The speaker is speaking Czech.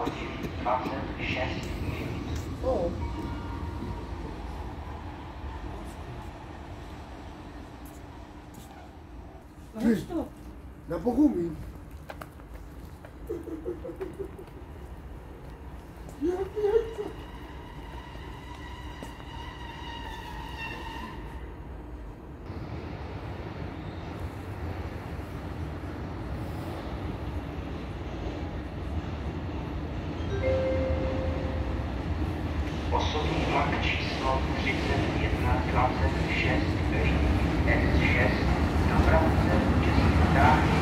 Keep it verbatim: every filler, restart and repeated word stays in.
hodin dvacet šest minut. O. Ty, na Bohumín. Jak jajca. Osobní vlak číslo třicet jedna dvacet šest S šest dopravce Českých dráh